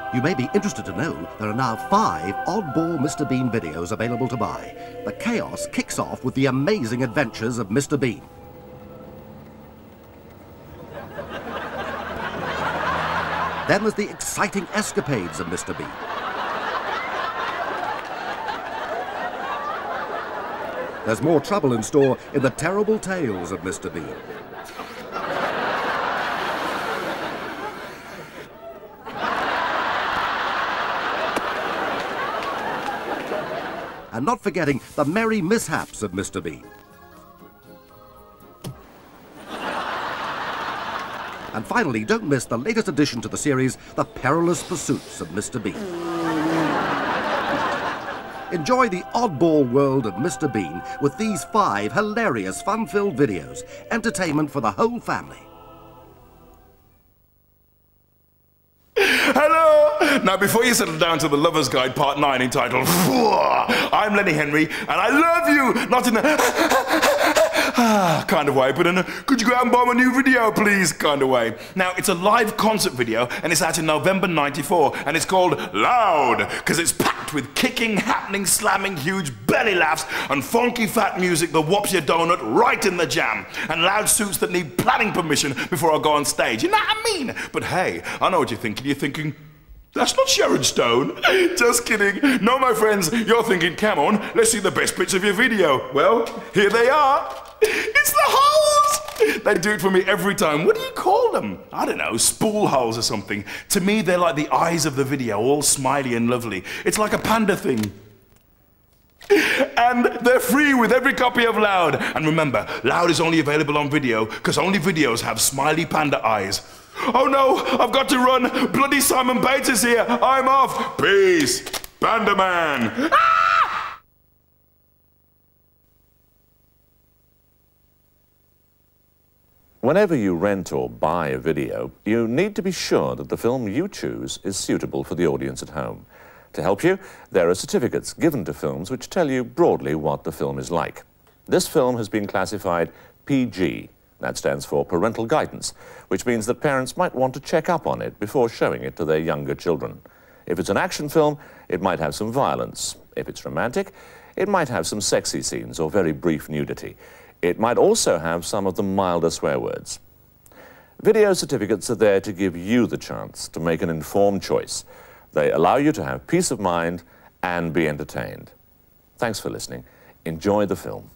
You may be interested to know there are now 5 oddball Mr. Bean videos available to buy. The chaos kicks off with the amazing adventures of Mr. Bean. Then there's the exciting escapades of Mr. Bean. There's more trouble in store in the terrible tales of Mr. Bean. And not forgetting the merry mishaps of Mr. Bean. And finally, don't miss the latest addition to the series, The Perilous Pursuits of Mr. Bean. Enjoy the oddball world of Mr. Bean with these 5 hilarious, fun-filled videos. Entertainment for the whole family. Hello! Now, before you settle down to the Lover's Guide Part 9 entitled I'm Lenny Henry, and I love you! Not in a kind of way, but in a could you go out and buy my new video, please kind of way. Now, it's a live concert video, and it's out in November '94, and it's called Loud, because it's packed with kicking, happening, slamming, huge belly laughs, and funky fat music that whops your donut right in the jam, and loud suits that need planning permission before I go on stage. You know what I mean? But hey, I know what you're thinking. You're thinking, that's not Sharon Stone. Just kidding. No, my friends, you're thinking, come on, let's see the best bits of your video. Well, here they are. It's the holes! They do it for me every time. What do you call them? I don't know, spool holes or something. To me, they're like the eyes of the video, all smiley and lovely. It's like a panda thing. And they're free with every copy of Loud. And remember, Loud is only available on video because only videos have smiley panda eyes. Oh no, I've got to run. Bloody Simon Bates is here. I'm off. Peace. Panda Man. Ah! Whenever you rent or buy a video, you need to be sure that the film you choose is suitable for the audience at home. To help you, there are certificates given to films which tell you broadly what the film is like. This film has been classified PG. That stands for parental guidance, which means that parents might want to check up on it before showing it to their younger children. If it's an action film, it might have some violence. If it's romantic, it might have some sexy scenes or very brief nudity. It might also have some of the milder swear words. Video certificates are there to give you the chance to make an informed choice. They allow you to have peace of mind and be entertained. Thanks for listening. Enjoy the film.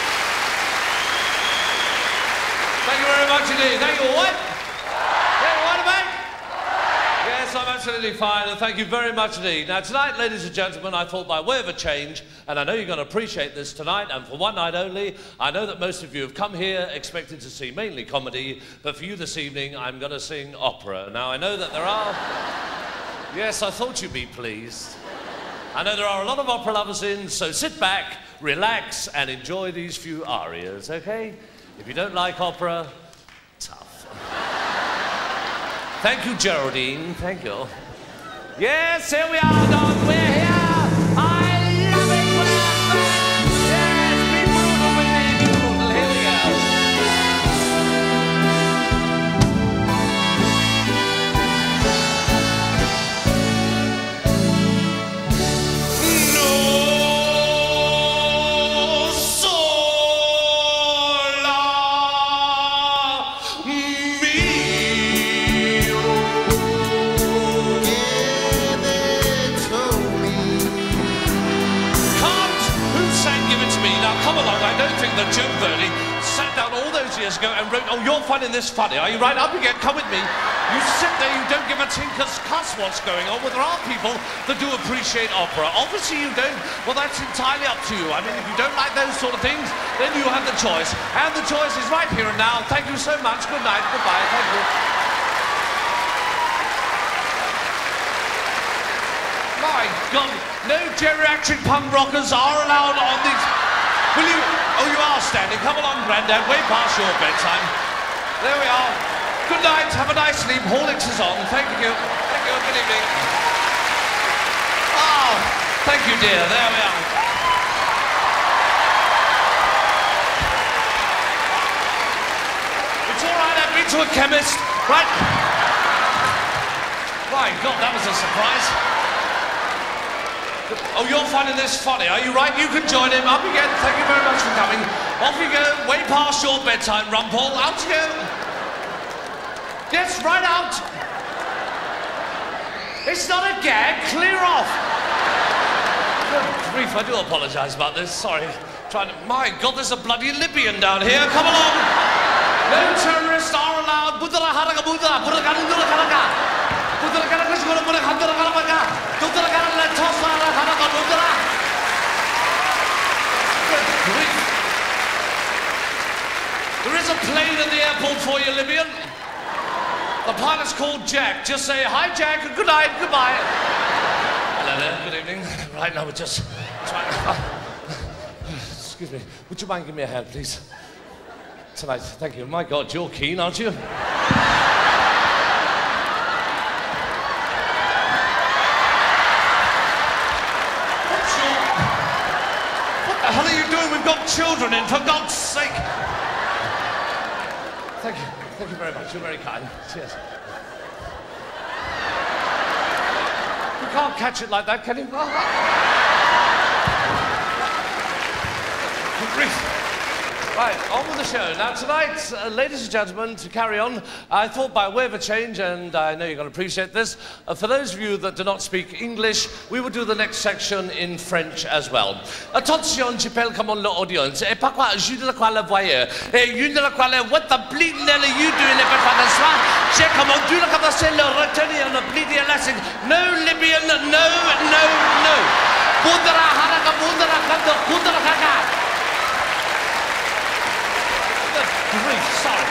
Thank you very much indeed. Thank you. What? Yes, I'm absolutely fine, and thank you very much indeed. Now, tonight, ladies and gentlemen, I thought by way of a change, and I know you're going to appreciate this tonight, and for one night only, I know that most of you have come here expecting to see mainly comedy, but for you this evening, I'm going to sing opera. Now, I know that there are... Yes, I thought you'd be pleased. I know there are a lot of opera lovers in, so sit back, relax, and enjoy these few arias, okay? If you don't like opera, tough. Thank you, Geraldine. Thank you. Yes, here we are, dog. We're here. I love it when I'm back. Yes, be brutal with me, be brutal. Here we go. No sola the Joe Verdi sat down all those years ago and wrote, oh, you're finding this funny, are you? Right, up again, come with me. You sit there, you don't give a tinker's cuss what's going on. Well, there are people that do appreciate opera. Obviously you don't. Well, that's entirely up to you. I mean, if you don't like those sort of things, then you have the choice. And the choice is right here and now. Thank you so much. Good night. Goodbye. Thank you. My God, no geriatric punk rockers are allowed on these... Will you... Oh, you are standing. Come along, Grandad. Way past your bedtime. There we are. Good night. Have a nice sleep. Horlicks is on. Thank you. Thank you. Good evening. Oh, thank you, dear. There we are. It's all right. I've been to a chemist. Right. My God, that was a surprise. Oh, you're finding this funny, are you? Right, you can join him. Up again. Thank you very much for coming. Off you go. Way past your bedtime, Rumpole. Out you go. Yes, right out. It's not a gag. Clear off. Good grief, I do apologise about this. Sorry. Trying to... My God, there's a bloody Libyan down here. Come along. No terrorists are allowed. Budra haraka budra. Budra karundura karaka. Budra karaka shkura budra khandura karaka. Budra karaka tosa haraka budra. Good grief. There is a plane at the airport for you, Libyan. The pilot's called Jack. Just say, hi, Jack, good night, goodbye. Hello there, good evening. Right now, we're just trying... Excuse me, would you mind giving me a hand, please? Tonight, thank you. My God, you're keen, aren't you? What the hell are you doing? We've got children in, for God's sake. Thank you. Thank you very much. You're very kind. Cheers. You can't catch it like that, can you? Good grief. Right, on with the show. Now, tonight, ladies and gentlemen, to carry on, I thought by way of a change, and I know you're going to appreciate this, for those of you that do not speak English, we will do the next section in French as well. Attention, j'appelle comme l'audience. Et pas quoi, je de quoi le voyeur. Et une de la quoi le, what the bleed nelly you doing if I can swap? J'ai comme on do le comme c'est le retenir le bleedy lesson. No Libyan, no, no, no. Budra haraka budra kando budra kaka. Grief, sorry.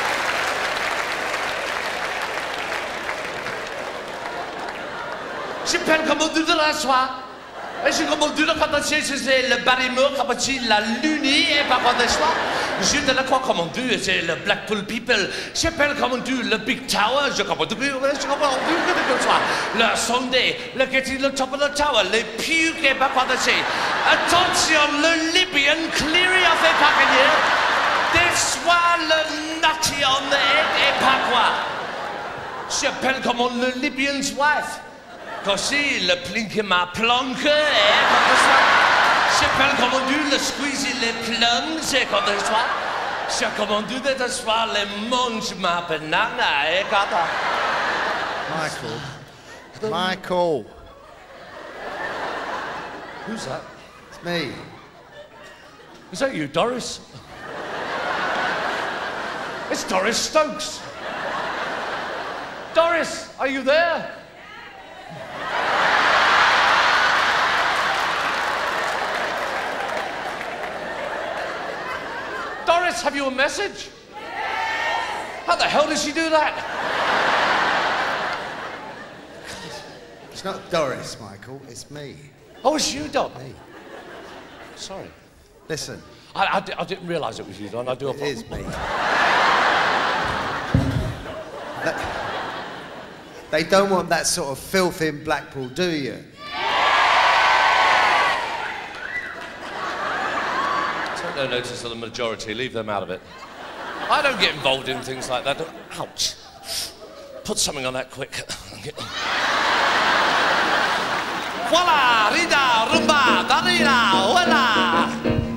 Je peine comme on dit de la soie. Et je comme on dit de quand c'est le Barrymore, comme c'est la Luni et pas quoi de soie. Je de la quoi comme on dit, c'est le Blackpool People. Je peine comme on dit le Big Tower. Je comme on dit que de soie. Le Sunday, le Getty, le top of the tower, les puke et pas quoi de c'est. Attention, le Libyan, cleary of a pacanier. This one, le nutty on the head, et pas quoi. J'appelle comme on le Libyan's wife. Così, le plinque ma planque, et comme ça. J'appelle comme on dit le squeezy les plums, c'est comme ça. J'ai comme on dit de soir les mange ma banana, et comme ça. Michael. Michael. Who's that? It's me. Is that you, Doris? It's Doris Stokes. Doris, are you there? Doris, have you a message? How the hell did she do that? It's not Doris, Michael. It's me. Oh, it's you, Don. Me. Sorry. Listen. I didn't realise it was you, Don. I do It is me. They don't want that sort of filth in Blackpool, do you? Take no notice of the majority. Leave them out of it. I don't get involved in things like that. Ouch. Put something on that quick. Voila! Rida! Rumba! Darina! Voila!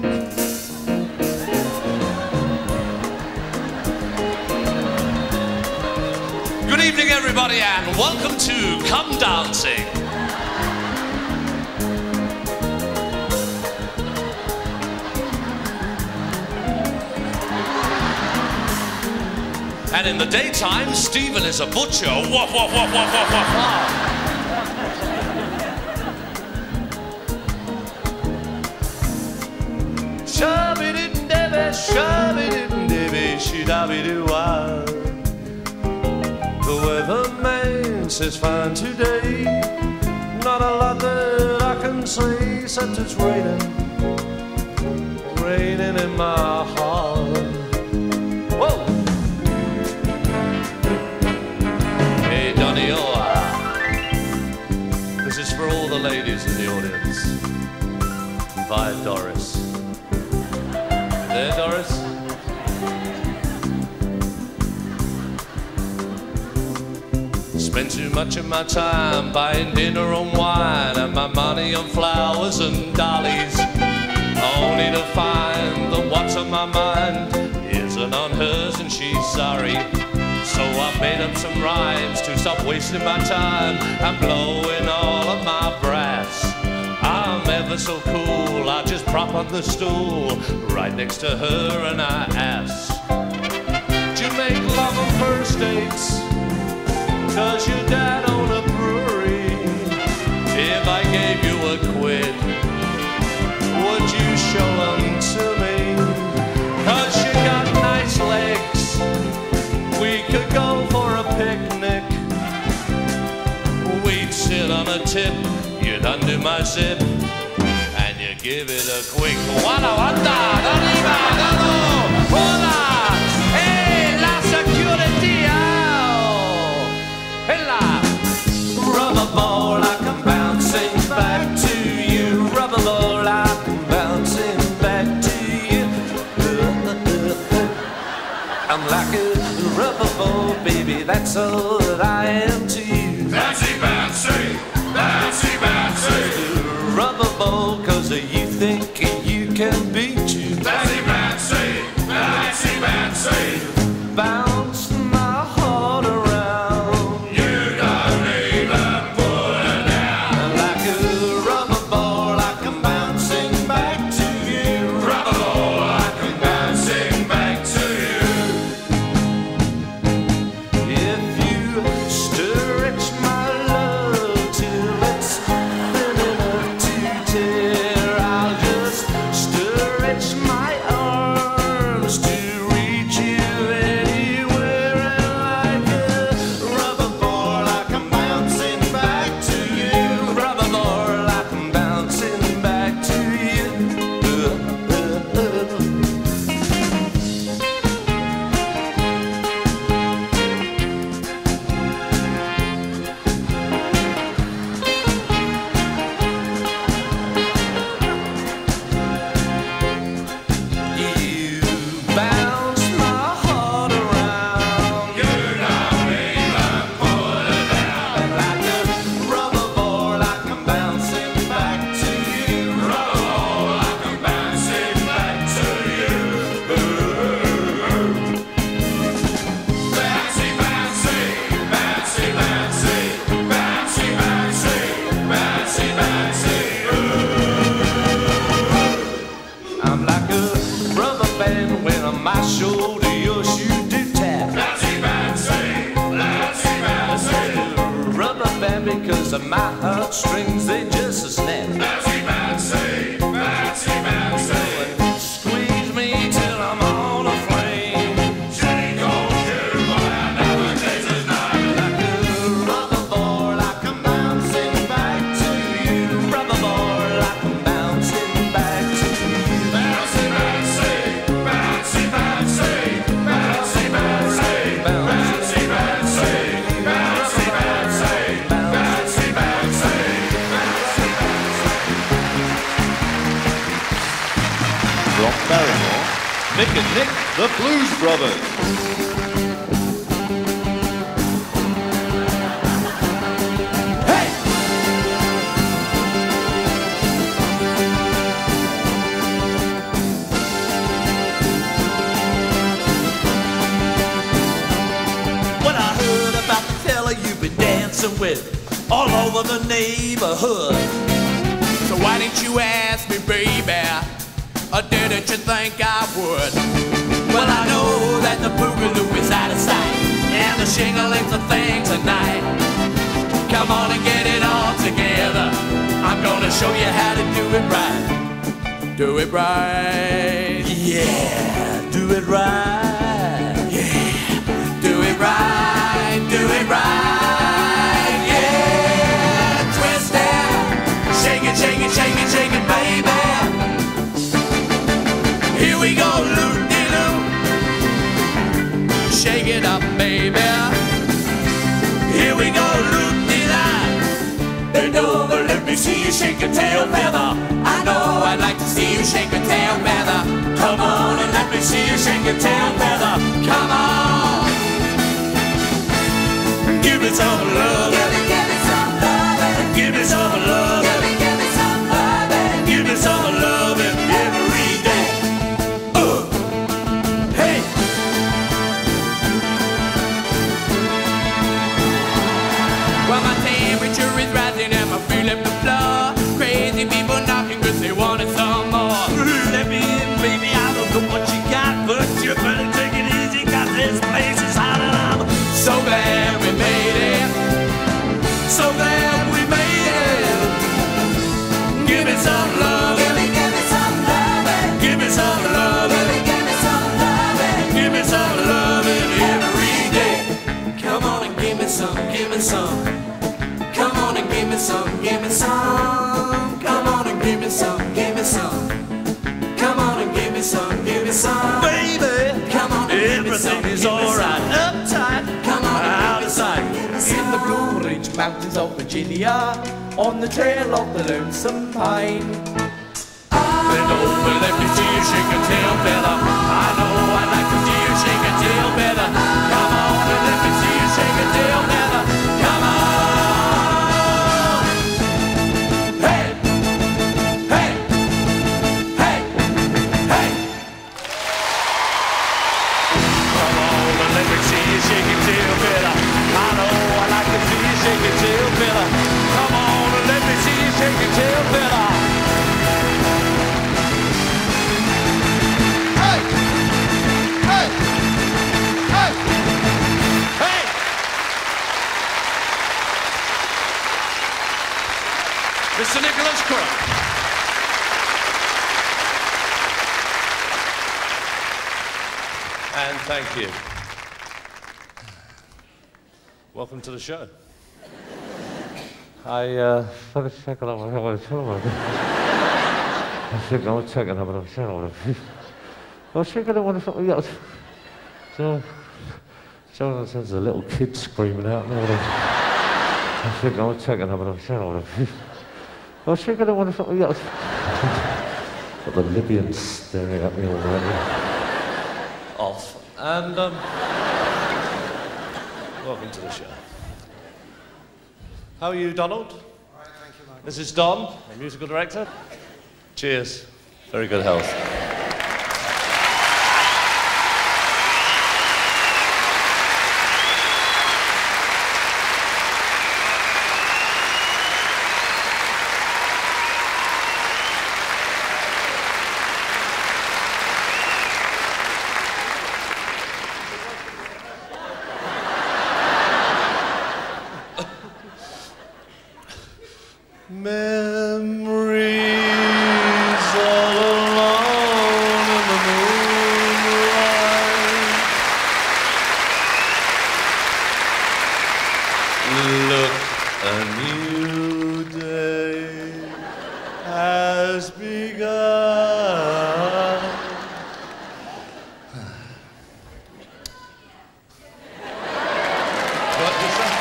Good evening, everybody, and welcome to Come Dancing. And in the daytime, Stephen is a butcher. Woof, woof, woof, woof, woof, woof, woof. Shabby-diddy-dibby, shabby-diddy-dibby, shee-dabby-doo-wah. The weatherman says fine today. Not a lot that I can say, except it's raining. Raining in my heart. Whoa! Hey, Donny, this is for all the ladies in the audience. Bye, Doris. There, Doris? Spend too much of my time buying dinner and wine and my money on flowers and dollies, only to find that what's on my mind isn't on hers and she's sorry. So I made up some rhymes to stop wasting my time and blowing all of my brass. I'm ever so cool, I just prop on the stool right next to her and I ask, do you make love on first dates? Does your dad own a brewery? If I gave you a quid, would you show them to me? 'Cause you got nice legs, we could go for a picnic. We'd sit on a tip, you'd undo my zip, and you give it a quick wada wada, arriba, dado, hola, hey, la security, oh, hey la. Rubber ball, I come bouncing back to you. Rubber ball, I come bouncing back to you. I'm like a rubber ball, baby, that's all that I am to you. Bouncy, bouncy, bouncy, bouncy. Rubber ball, 'cause you think you can beat you. Bouncy, bouncy, bouncy, bouncy. Bounce my heart around. You don't even put it down. Like a rubber ball, I come bouncing back to you. Rubber ball, I come bouncing back to you. If you stretch my love till it's thin enough to tear, I'll just stretch my arms to reach you anywhere. And like a rubber ball, I come bouncing back to you. Rubber ball, I come bouncing back to you. You bounce my heart around. You don't even put it down. Like a rubber ball, I come bouncing back to you. Rubber ball, I come bouncing back to you. Bouncy, bouncy, bouncy, bouncy, bouncy, bouncy, bouncy, bouncy. I'm like a rubber band when on my shoulder, your shoe do tap. Bouncy, bouncy, bouncy, bouncy. Rubber band because of my heartstrings, they just a snap. Bouncy, bouncy, bouncy, bouncy. Squeeze me till I'm on a with Nick the Blues Brothers. With all over the neighborhood. So why didn't you ask me, baby? Or didn't you think I would? Well, I know that the boogaloo is out of sight, and the shingling's a thing tonight. Come on and get it all together. I'm gonna show you how to do it right. Do it right. Yeah, do it right. Yeah, do it right. Do it right. Shake it, shake it, shake it, baby. Here we go, loop-de-loo. Shake it up, baby. Here we go, loop-de-lie. Bend over, let me see you shake your tail feather. I know I'd like to see you shake your tail feather. Come on and let me see you shake your tail feather. Come on. Give me some love. Give me some love. Give me some love. Give me some loving every day. Hey! Well, my temperature is rising and my feet up the floor. Crazy people knocking cause they wanted some more. Let me in, baby, I don't know what you got, but you better take it easy cause this place is hot and I'm so glad we made it. So glad we made it. Give me some love. Give me some love. Give me some love. Give me some love. Give me some love every day. Come on and give me some. Give me some. Come on and give me some. Give me some. Come on and give me some. Give me some. Come on and give me some. Give me some. Baby, come on and give me some. Everything is alright. Uptight. Come on out of sight. In the Blue Ridge Mountains of Virginia, on the trail of the lonesome pine. Bend over, let me see you shake your tail feather. I know I'd like to see you shake your tail feather. Come on and let me see you shake your tail feather. Come on. Hey, hey, hey, hey. Come on and let me see you shake your tail feather. I know I'd like to see you shake your tail feather. Come on and let me see you shake your tail feather. Hey! Hey! Hey! Hey! Mr. Nicholas Crook. And thank you. Welcome to the show. I think I'm checking up on the I was thinking I wanted something else. So, Jonathan sends a little kid screaming out there. I think I'm checking up on the I was thinking I wanted something else. Got the Libyans staring at me already. Off. And, welcome to the show. How are you, Donald? All right, thank you, Mike. This is Don, the musical director. Cheers. Very good health. Memories all alone in the moonlight. Look, a new day has begun. What is that?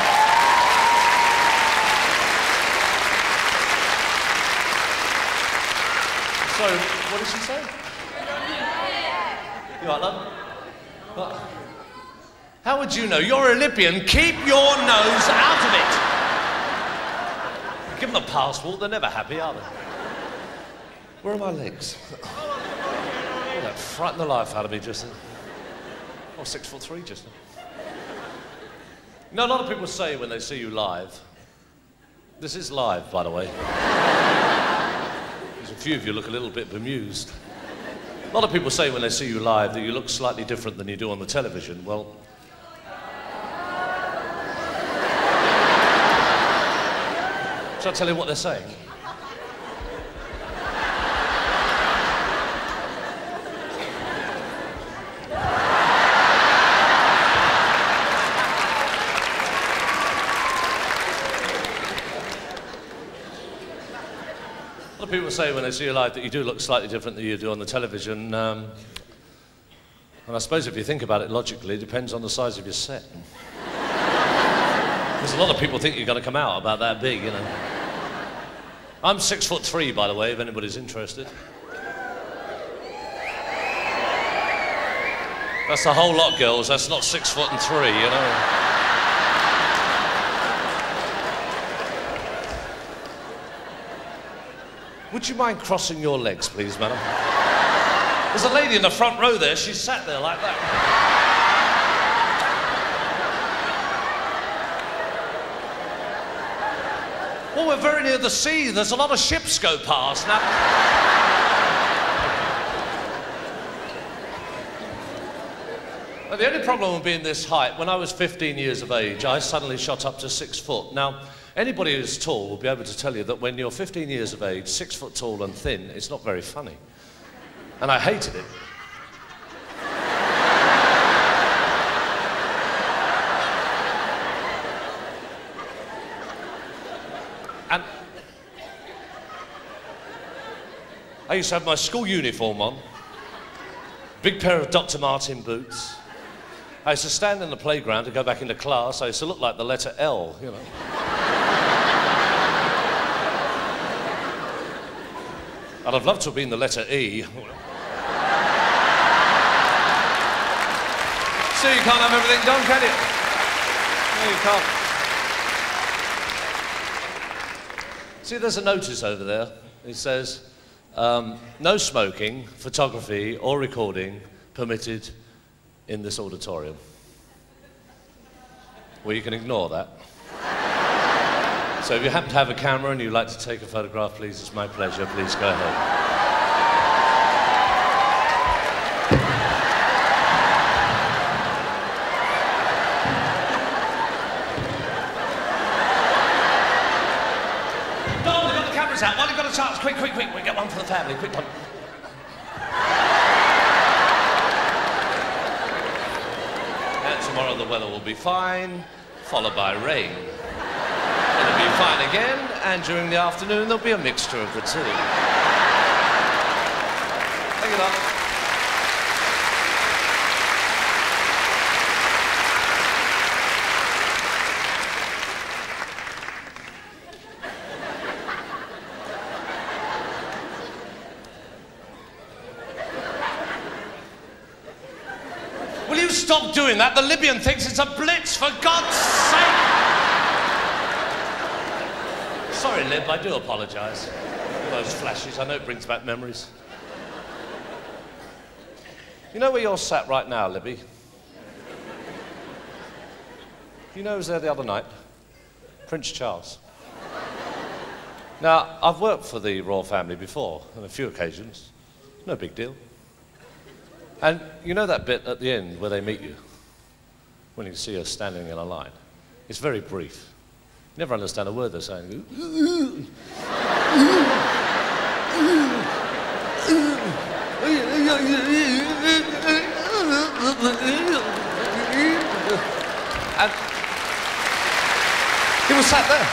So, what did she say? right, love. What? How would you know? You're a Libyan. Keep your nose out of it. Give them a passport. They're never happy, are they? Where are my legs? Oh, that frightened the life out of me just then. Oh, 6'3" just then. You know, a lot of people say when they see you live, this is live, by the way. There's a few of you look a little bit bemused. A lot of people say when they see you live that you look slightly different than you do on the television. Well, shall I tell you what they're saying? A lot of people say when they see you live that you do look slightly different than you do on the television. And I suppose if you think about it logically, it depends on the size of your set. Because a lot of people think you're going to come out about that big, you know. I'm 6'3", by the way, if anybody's interested. That's a whole lot, girls. That's not 6'3", you know. Would you mind crossing your legs, please, madam? There's a lady in the front row there. She's sat there like that. Well, we're very near the sea. There's a lot of ships go past now. Well, the only problem with being this height, when I was 15 years of age, I suddenly shot up to 6 foot. Now, anybody who's tall will be able to tell you that when you're 15 years of age, 6 foot tall and thin, it's not very funny. And I hated it. And I used to have my school uniform on, big pair of Dr. Martin boots. I used to stand in the playground to go back into class. I used to look like the letter L, you know. I'd have loved to have been the letter E. So you can't have everything done, can you? No, you can't. See, there's a notice over there. It says, no smoking, photography or recording permitted in this auditorium. Well, you can ignore that. So if you happen to have a camera and you'd like to take a photograph, please, it's my pleasure. Please go ahead. Don, we've got the cameras out. While you've got a chance, quick, quick, quick. We get one for the family. Quick one. And tomorrow the weather will be fine, followed by rain. It'll be fine again, and during the afternoon there'll be a mixture of the two. Thank you, Doc. Will you stop doing that? The Libyan thinks it's a blitz, for God's sake! Sorry, Lib, I do apologise for those flashes. I know it brings back memories. You know where you're sat right now, Libby? You know who was there the other night? Prince Charles. Now, I've worked for the royal family before, on a few occasions. No big deal. And you know that bit at the end where they meet you? When you see us standing in a line? It's very brief. You never understand a word they're saying. And he was sat there.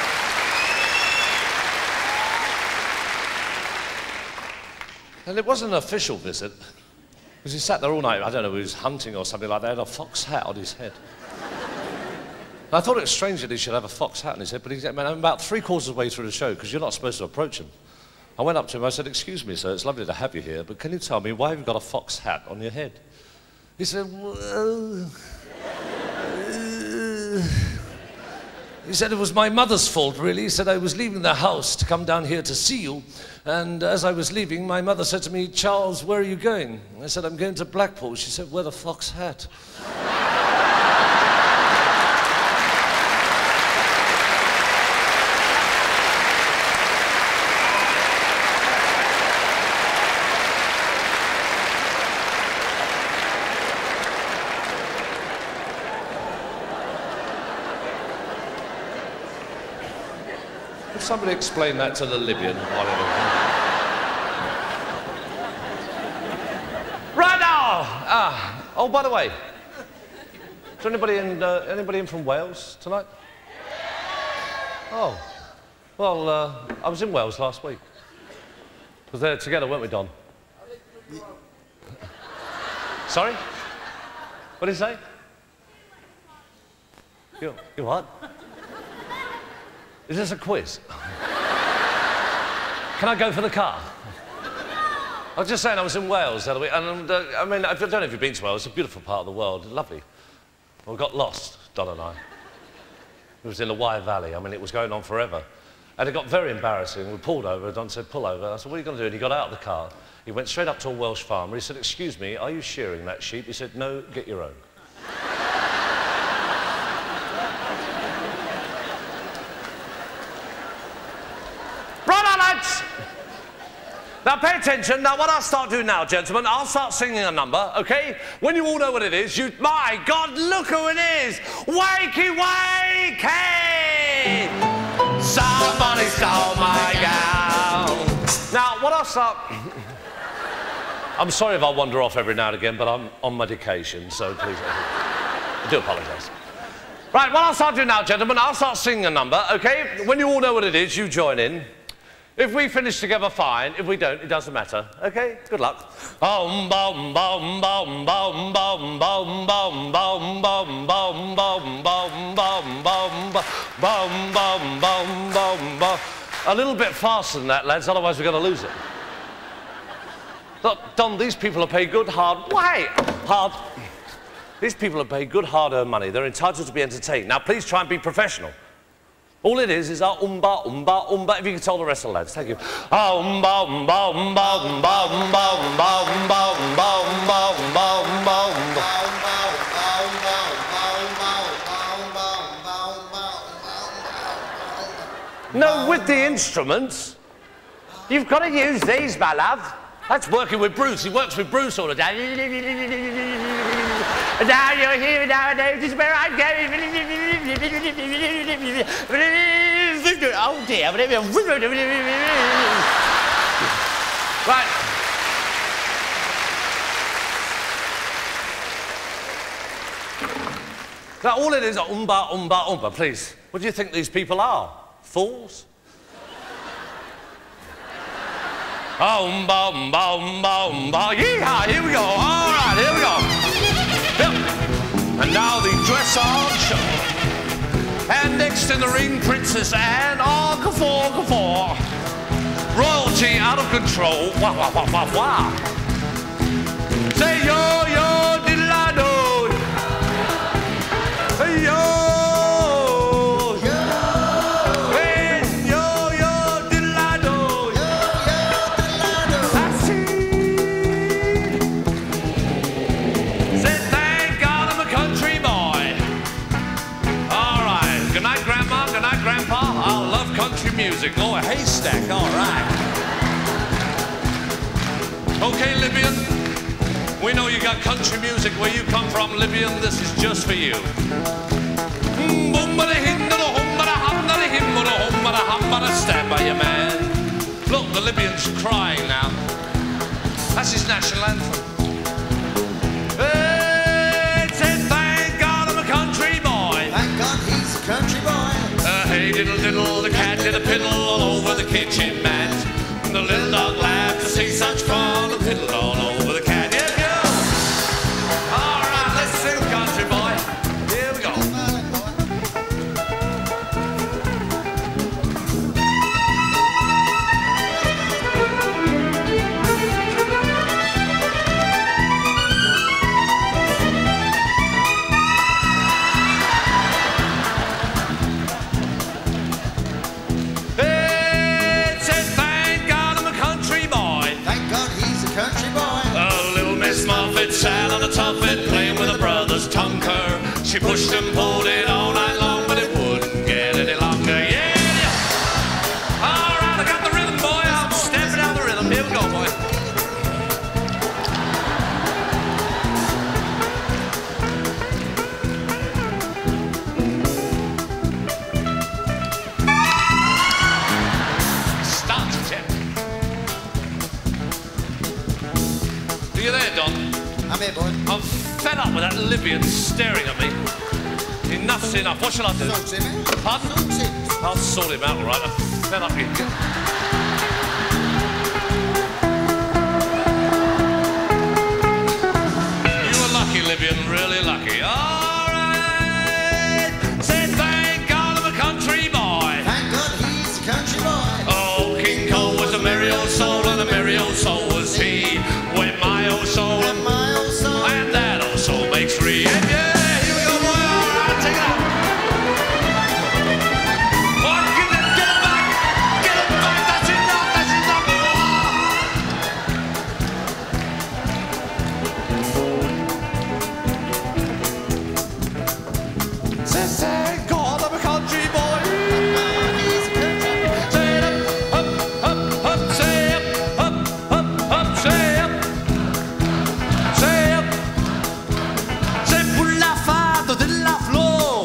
And it wasn't an official visit, because he sat there all night. I don't know, he was hunting or something like that. He had a fox hat on his head. And I thought it was strange that he should have a fox hat on his head, but he said, man, I'm about 3/4 of the way through the show, because you're not supposed to approach him. I went up to him, I said, excuse me, sir, it's lovely to have you here, but can you tell me why have you got a fox hat on your head? He said, he said it was my mother's fault, really. He said I was leaving the house to come down here to see you, and as I was leaving, my mother said to me, Charles, where are you going? I said, I'm going to Blackpool. She said, wear the fox hat. Could somebody explain that to the Libyan? Right now! Oh, by the way, is there anybody in from Wales tonight? Oh, well, I was in Wales last week. We were there together, weren't we, Don? Sorry? What did he say? You what? Is this a quiz? Can I go for the car? I was just saying I was in Wales the other week, and I mean, I don't know if you've been to Wales, it's a beautiful part of the world, lovely. Well, we got lost, Don and I. It was in the Wye Valley, I mean, it was going on forever. And it got very embarrassing. We pulled over, Don said, pull over. I said, what are you going to do? And he got out of the car. He went straight up to a Welsh farmer. He said, excuse me, are you shearing that sheep? He said, no, get your own. Now, pay attention. Now, what I'll start doing now, gentlemen, I'll start singing a number, OK? When you all know what it is, my God, look who it is! Wakey, wakey! Somebody stole my gown. Now, what I'll start... I'm sorry if I wander off every now and again, but I'm on medication, so please... I do apologise. Right, what I'll start doing now, gentlemen, I'll start singing a number, OK? When you all know what it is, you join in. If we finish together, fine. If we don't, it doesn't matter. Okay? Good luck. A little bit faster than that, lads, otherwise we're going to lose it. Look, Don, these people are paid good, These people are paid good, hard-earned money. They're entitled to be entertained. Now, please try and be professional. All it is a umba, umba, umba. If you can tell the rest of the lads, thank you. Umba, umba, umba, umba, umba, umba, umba, umba, umba, umba, umba, umba. No, with the instruments. You've got to use these, my love. That's working with Bruce. He works with Bruce all the time. Now you're here nowadays, this is where I'm going. Oh dear. Right. Now all it is umba, umba, umba, please. What do you think these people are? Fools? Umba, umba, umba, umba. Yeehaw, here we go. All right, here we go. Yep. And now the dressage show. And next in the ring, Princess Anne. Oh, guffaw, guffaw. Royalty out of control. Wah, wah, wah, wah, wah. Say yo, yo, diddle-I-do. Hey, yo. Music. Oh, a haystack, all right. Okay, Libyan, we know you got country music where you come from, Libyan. This is just for you. Stand by your man. Look, the Libyan's crying now. That's his national anthem. It says, thank God I'm a country boy. Thank God he's a country boy. Hey, diddle, diddle, the cat did a piddle all over the kitchen mat. And the little dog laughed to see such fun, a piddle all over the cat. Here we go. All right, let's sing country boy. Here we go. pushed and pulled it all night long, but it wouldn't get any longer. Yeah. All right, I got the rhythm, boy. I'm stepping out the rhythm. Here we go, boy. Start it, yeah. Are you there, Don? I'm here, boy. I'm fed up with that Libyan staring at me. Enough's enough. What shall I do? Sort him out. Pardon? Sort him. I'll sort him out, all right. I'm fed up here. You were lucky, Libyan, really lucky. All right. Said thank God I'm a country boy. Thank God he's a country boy. Oh, King Cole was a merry old soul, and a merry old soul was he. When my old soul And my old soul. and that old soul makes three. And yeah, here we go, boy. All right, take it out. Oh, get it back. Get it back. That's enough. That's enough. Says, thank God I'm a country boy. He's a country boy. Say it up, up, up, say up, say up. Say up. Say pour la fade de la flor.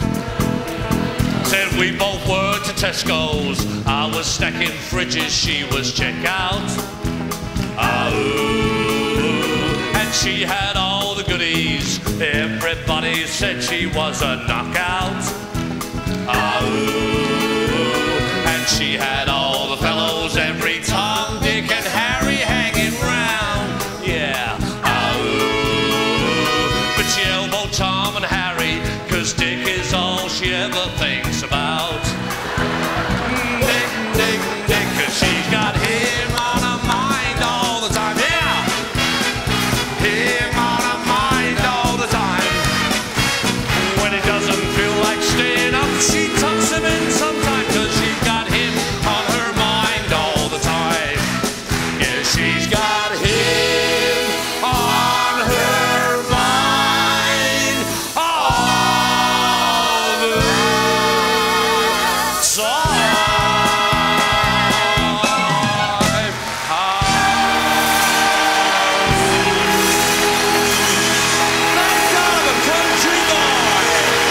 Said we both were to Tesco's. I was stacking fridges, she was checkout. Ooh. And she had all the goodies. Everybody said she was a knockout. Ooh. And she had all the fellows, every Tom, Dick, and Harry hanging round. Yeah. Ooh. But she elbowed Tom and Harry, 'cause Dick is all she ever thinks about. Dick, Dick, Dick, 'cause she's got him on her mind all the time. Yeah. Him on her mind all the time. When it doesn't feel like staying up, she tucks him in sometime, 'cause she's got him on her mind all the time. Yeah, she's got him on her mind all the time. Thank God I'm a country boy.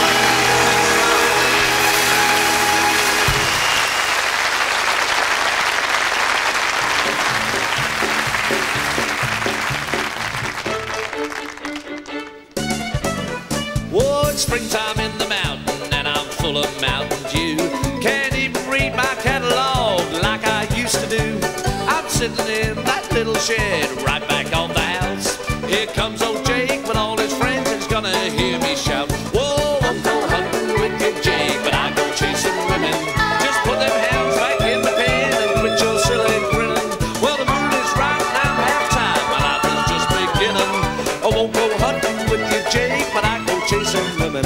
Oh, it's springtime in the mountain, and I'm full of Mountain Dew. Can't even read my catalog like I used to do. I'm sitting in that little shed right back on the house. Here comes old Jake with all his friends, and he's gonna hear me shout. Whoa, I'm going hunting with you, Jake, but I go chasing women. Just put them hounds back in the pen and quit your silly grinning. Well, the moon is right and I'm half-time. My life is just beginning. I won't go hunting with you, Jake, but I go chasing women.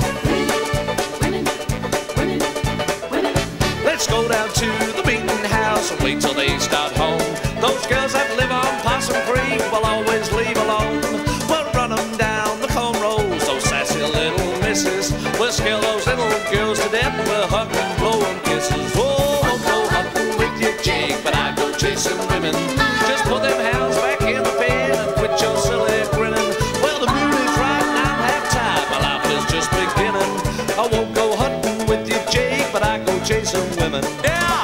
Let's go down to the meeting house and wait till they start home. Those girls that live on Possum Creek will always leave alone. We'll run them down the comb rolls, those sassy little misses. We'll scare those little girls to death. We'll hug and blow them kisses. Oh, I'll go hunting with you, Jake, but I go chasing women. Just put them hounds back in the pen and quit your silly grinning. Well, the moon is right and I'm half-time. My life is just beginning. I won't go hunting with you, Jake, but I go chasing women. Yeah!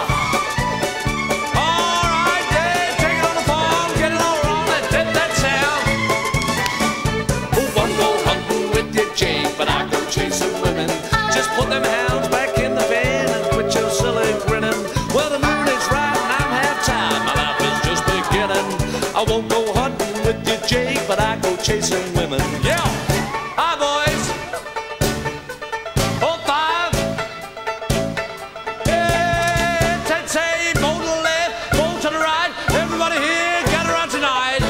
All right, yeah, take it on the farm, get it all wrong, and did that sound. Oh, I'll go hunting with you, Jake, but I go chasing women. Just put them hounds back in the pen and quit your silly grinning. Well, the moon is right and I'm half-time. My life is just beginning. I won't go hunting with you, Jake, but I go chasing women. Yeah! Hi, boys! Hold five! Yeah! 10 say, bow to the left, bow to the right. Everybody here, gather around tonight.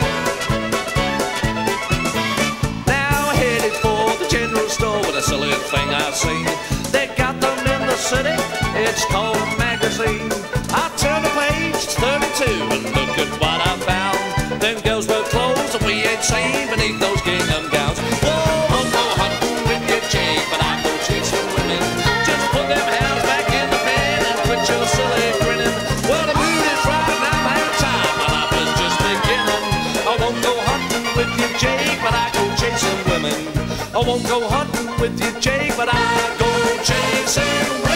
Now headed for the general store with a silly thing I've seen. They got them in the city, it's called a magazine. I turn the page, it's 32, and look at what I found. Them girls wear clothes that we ain't seen beneath those gingham gowns. Whoa, I'll go hunting with you, I won't go hunting with you, Jake, but I go chasing women.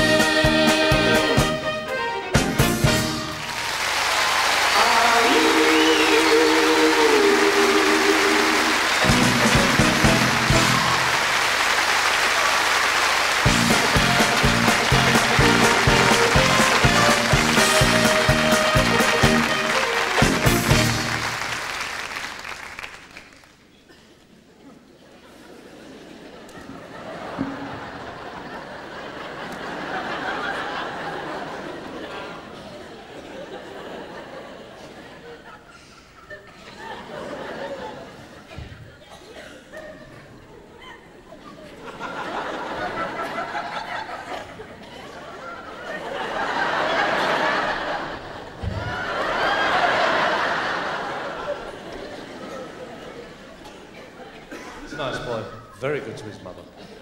Nice boy. Very good to his mother.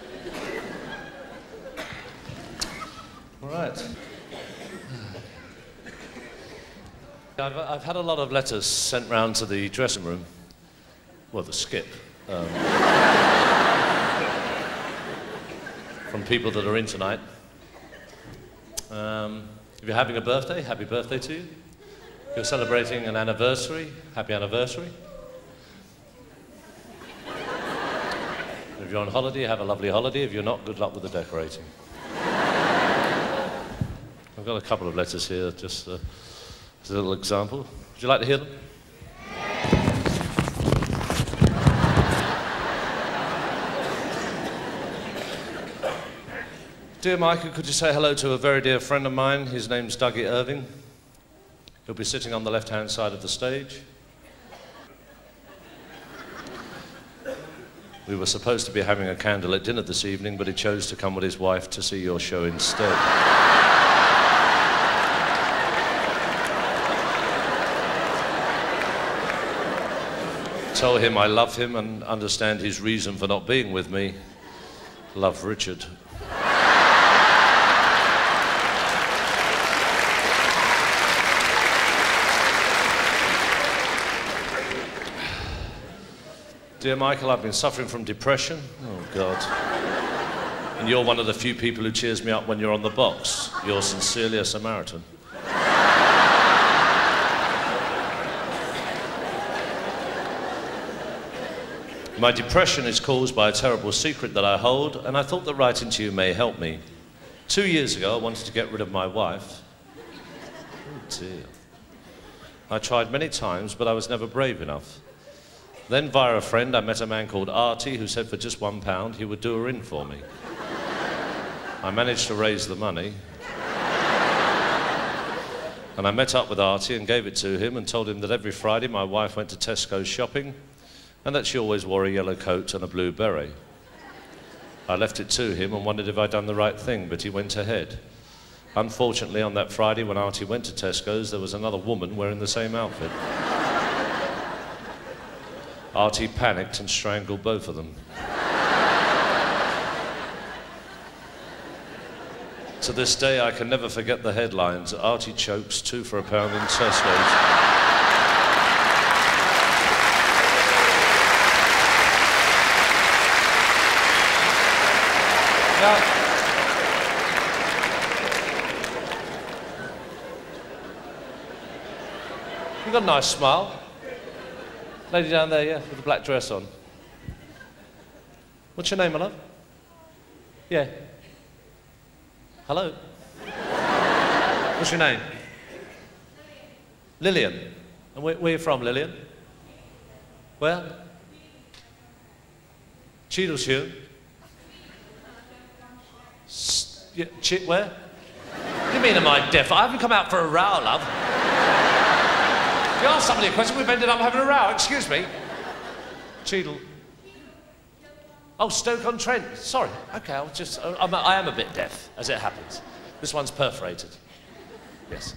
All right. I've had a lot of letters sent round to the dressing room. Well, the skip. From people that are in tonight. If you're having a birthday, happy birthday to you. If you're celebrating an anniversary, happy anniversary. If you're on holiday, have a lovely holiday. If you're not, good luck with the decorating. I've got a couple of letters here, just as a little example. Would you like to hear them? Dear Michael, could you say hello to a very dear friend of mine? His name's Dougie Irving. He'll be sitting on the left-hand side of the stage. We were supposed to be having a candlelit dinner this evening, but he chose to come with his wife to see your show instead. Tell him I love him and understand his reason for not being with me. Love, Richard. Dear Michael, I've been suffering from depression. Oh, God. And you're one of the few people who cheers me up when you're on the box. Yours sincerely, a Samaritan. My depression is caused by a terrible secret that I hold, and I thought that writing to you may help me. 2 years ago, I wanted to get rid of my wife. Oh, dear. I tried many times, but I was never brave enough. Then, via a friend, I met a man called Artie who said for just £1 he would do her in for me. I managed to raise the money. And I met up with Artie and gave it to him and told him that every Friday my wife went to Tesco's shopping and that she always wore a yellow coat and a blue beret. I left it to him and wondered if I'd done the right thing, but he went ahead. Unfortunately, on that Friday when Artie went to Tesco's, there was another woman wearing the same outfit. Artie panicked and strangled both of them. To this day, I can never forget the headlines. Artie chokes, 2 for £1 in Tesco's. You've got a nice smile. Lady down there, yeah, with the black dress on. What's your name, my love? Yeah. Hello? What's your name? Lillian. And where are you from, Lillian? Where? Cheadleshire. Yeah, where? What do you mean am I deaf? I haven't come out for a row, love. You asked somebody a question, we've ended up having a row. Excuse me. Cheadle. Oh, Stoke-on-Trent. Sorry. Okay, I am a bit deaf, as it happens. This one's perforated. Yes.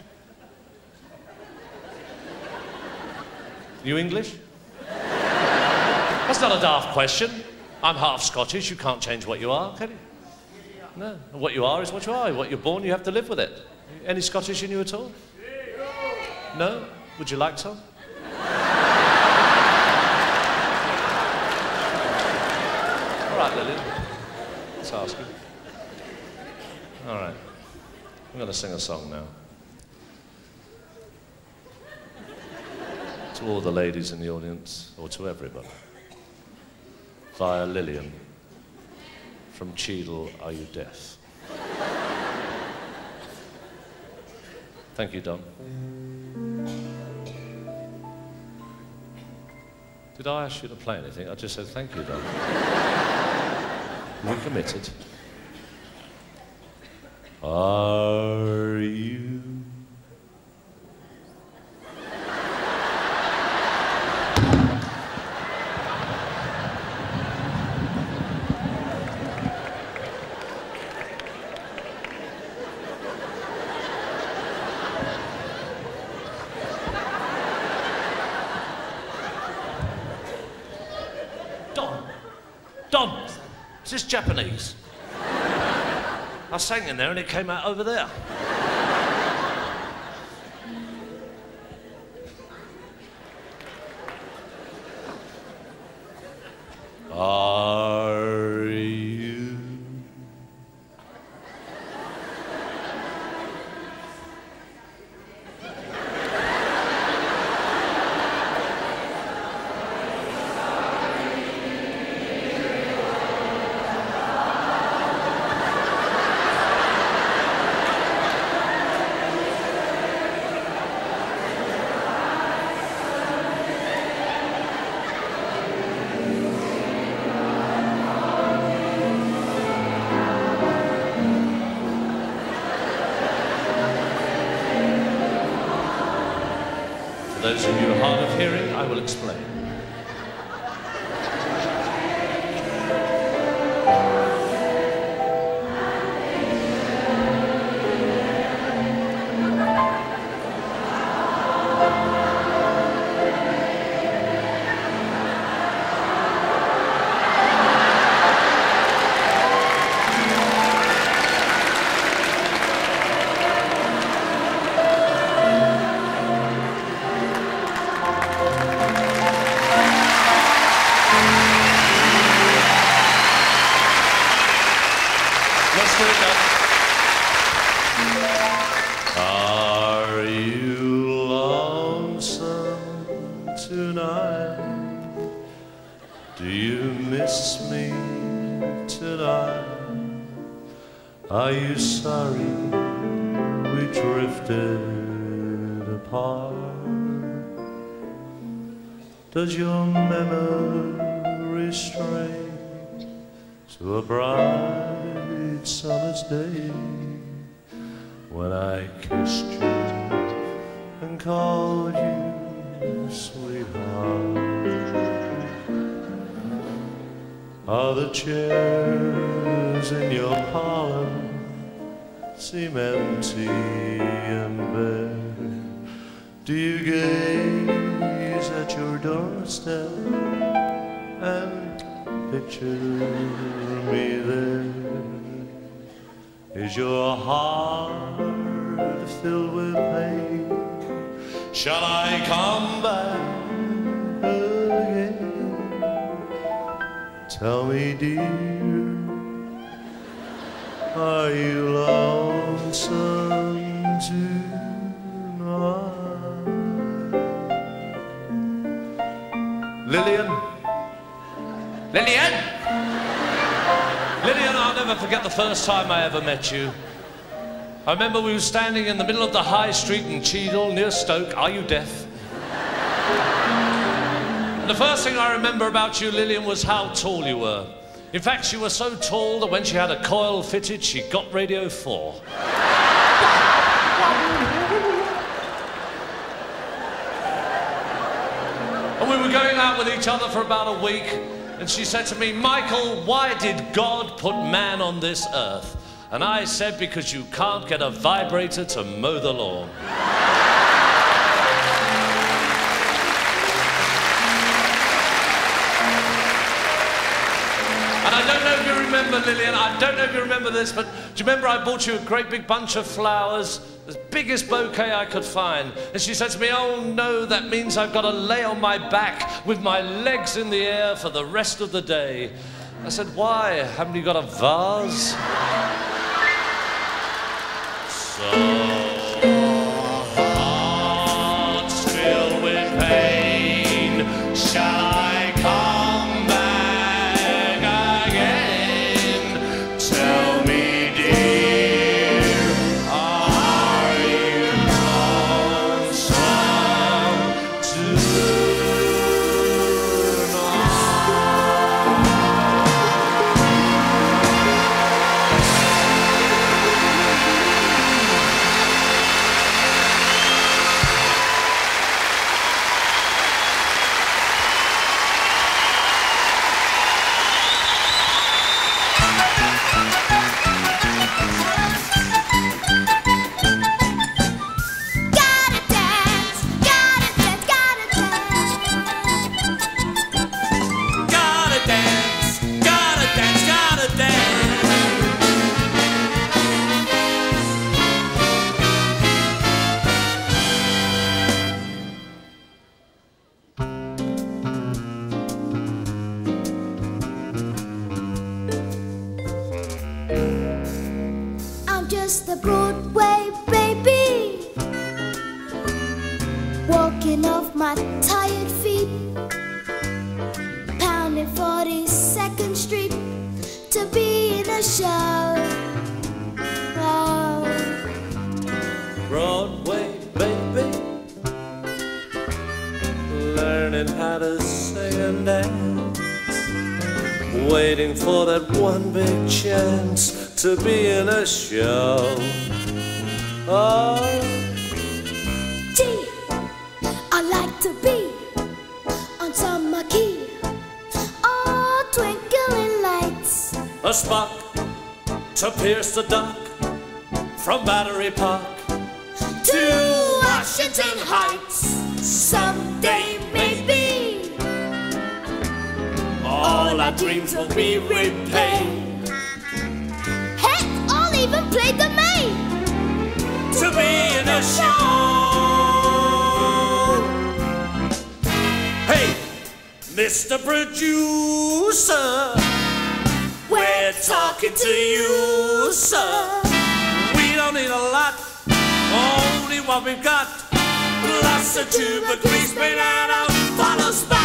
You English? That's not a daft question. I'm half Scottish. You can't change what you are, can you? No. What you are is what you are. What you're born, you have to live with it. Any Scottish in you at all? No? Would you like some? Let's ask him. All right. I'm going to sing a song now. To all the ladies in the audience, or to everybody. Via Lillian. From Cheadle, Are You Deaf? Thank you, Don. Did I ask you to play anything? I just said thank you, Don. We're committed. Are you? Don, is this Japanese? I sang in there and it came out over there. Are you? For those of you hard of hearing, I will explain. Let's do it now. Are you lonesome tonight? Do you miss me tonight? Are you sorry we drifted apart? Does your memory stray to a bright summer's day when I kissed you and called you sweetheart? Are the chairs in your parlor seem empty and bare? Do you gaze at your doorstep and picture me there? Is your heart filled with pain? Shall I come back again? Tell me, dear, are you lonesome tonight? Lillian? Lillian? Lillian, I'll never forget the first time I ever met you. I remember we were standing in the middle of the high street in Cheadle, near Stoke. Are you deaf? And the first thing I remember about you, Lillian, was how tall you were. In fact, she was so tall that when she had a coil fitted, she got Radio 4. And we were going out with each other for about a week, and she said to me, Michael, why did God put man on this earth? And I said, because you can't get a vibrator to mow the lawn. And I don't know if you remember, Lillian, I don't know if you remember this, but do you remember I bought you a great big bunch of flowers? The biggest bouquet I could find. And she said to me, oh no, that means I've got to lay on my back with my legs in the air for the rest of the day. I said, why? Haven't you got a vase? So heart still with pain, shall I come back again? Tell me, dear, are you lonesome tonight? I'm just a Broadway baby, walking off my tired feet, pounding 42nd Street to be in a show. Oh. Broadway baby, learning how to sing and dance, waiting for that one big chance to be in a show. Oh, Gee, I like to be on some marquee, all twinkling lights. a spark to pierce the dark from Battery Park To Washington Heights, someday maybe all our dreams will be repaid. Heck, I'll even play the maid. To be in a show. Hey, Mr. Producer, we're talking to you, sir. We don't need a lot, only what we've got, plus a tube of grease made out of follow spot.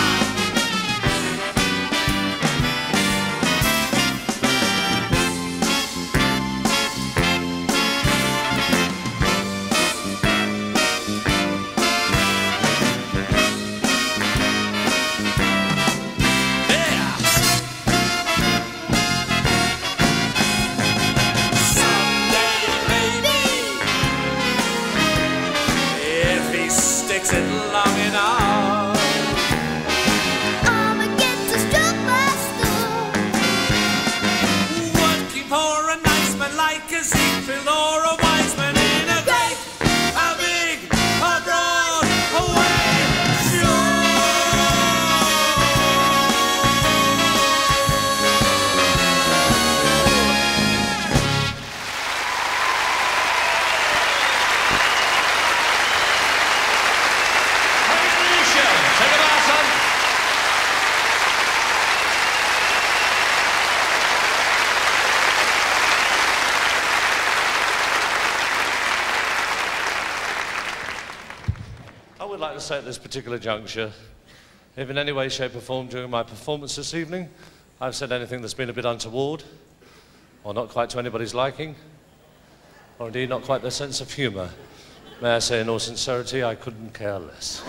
Sticks it long enough, I'ma get to stroke my stool. working for a nice man like a Ziegfeld or a Weisman in a great, a big, a broad, a wide show. Take it out, son. I would like to say at this particular juncture, if in any way, shape or form during my performance this evening, I've said anything that's been a bit untoward, or not quite to anybody's liking, or indeed not quite their sense of humour, may I say in all sincerity, I couldn't care less.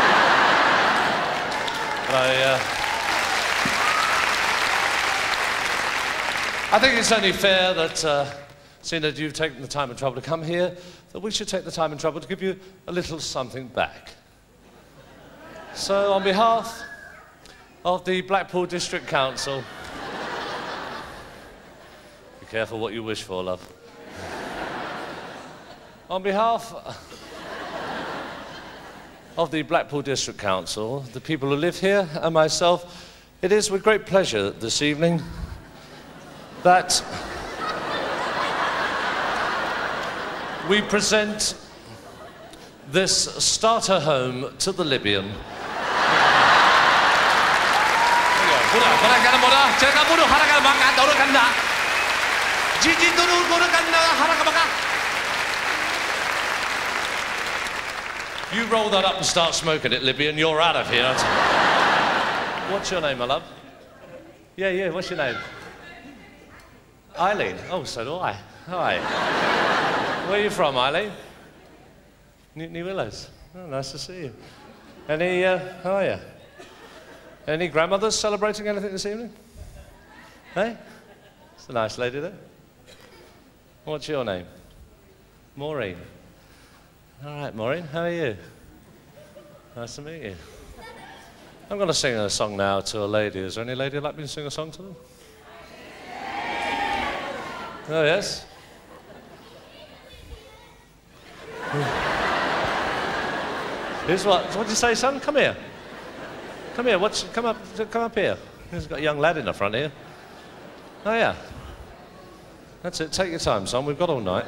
I think it's only fair that, seeing that you've taken the time and trouble to come here, that we should take the time and trouble to give you a little something back. So, on behalf of the Blackpool District Council, be careful what you wish for, love. On behalf of the Blackpool District Council, the people who live here, and myself, it is with great pleasure this evening that we present this starter home to the Libyan. There you go. 제가 모두 하나가 막아 돌아간다. 지지도로 돌아간다. 하나가 막아. You roll that up and start smoking it, Libby, and you're out of here. What's your name, my love? Yeah, what's your name? Eileen. Oh, so do I. Hi. Where are you from, Eileen? New Willows. Oh, nice to see you. Any, how are you? Any grandmothers celebrating anything this evening? Hey? It's a nice lady there. What's your name? Maureen. All right, Maureen, how are you? Nice to meet you. I'm going to sing a song now to a lady. Is there any lady who'd like me to sing a song to them? Oh, yes? Here's what did you say, son? Come here. Come here, come up here. He's got a young lad in the front here. Oh, yeah. That's it, take your time, son, we've got all night.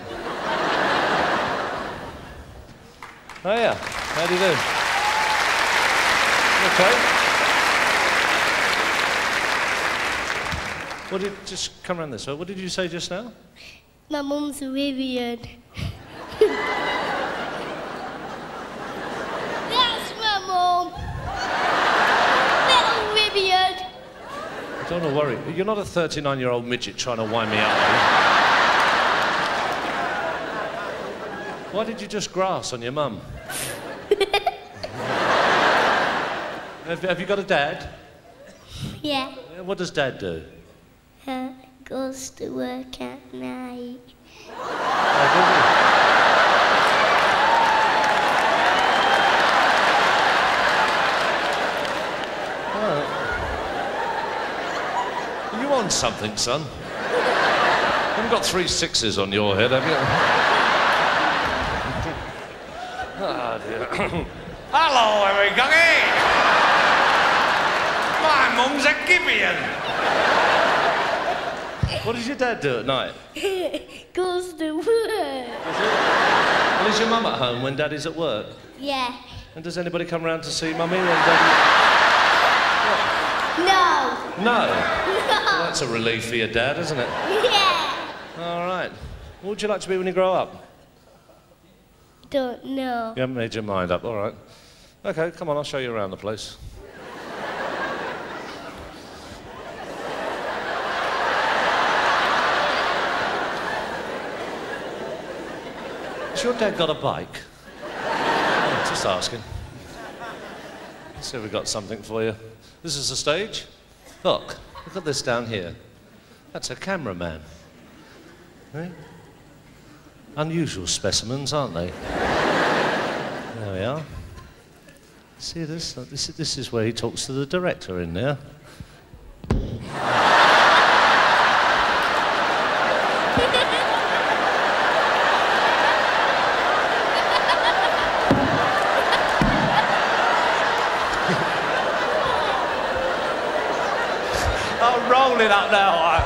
Oh, yeah, how do you do? Okay. What did, just come around this way, what did you say just now? My mum's a Vivian. That's my mum. Little Vivian. Don't worry, you're not a 39-year-old midget trying to wind me up, are you? Why did you just grass on your mum? Have you got a dad? Yeah. What does dad do? Goes to work at night. Are you on something, son? You haven't got 3 6s on your head, have you? Oh, dear. Hello, everybody! My mum's a Gibeon! What does your dad do at night? Goes to work. Well, is your mum at home when daddy's at work? Yeah. And does anybody come round to see mummy when daddy... No. No? Well, that's a relief for your dad, isn't it? Yeah. All right. What would you like to be when you grow up? Don't know. You haven't made your mind up, all right. OK, come on, I'll show you around the place. Has your dad got a bike? Oh, just asking. Let's see if we've got something for you. This is the stage. Look at this down here. That's a cameraman. Eh? Unusual specimens, aren't they? There we are. See this? This is where he talks to the director in there. I'll roll it up now.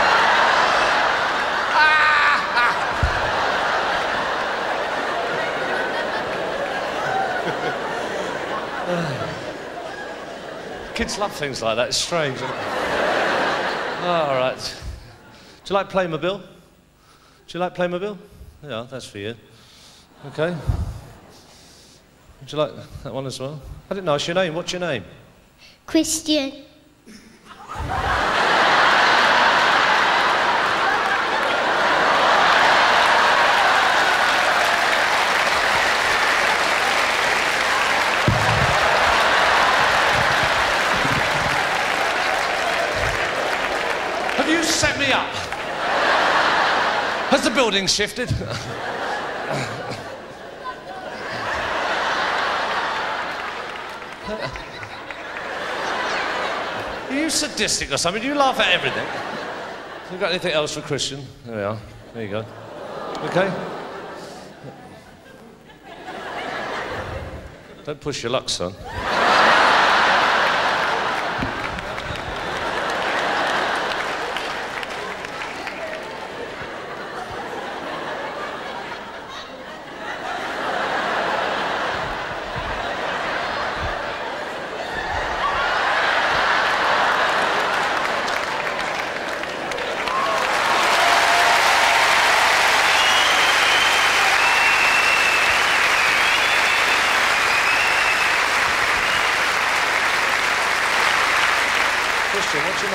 Kids love things like that. It's strange, isn't it? All right. Do you like Playmobil? Do you like Playmobil? Yeah, that's for you. OK. Would you like that one as well? I didn't ask your name. What's your name? Christian. Set me up. Has the building shifted? Are you sadistic or something? Do you laugh at everything? You got anything else for Christian? There we are. There you go. Okay. Don't push your luck, son.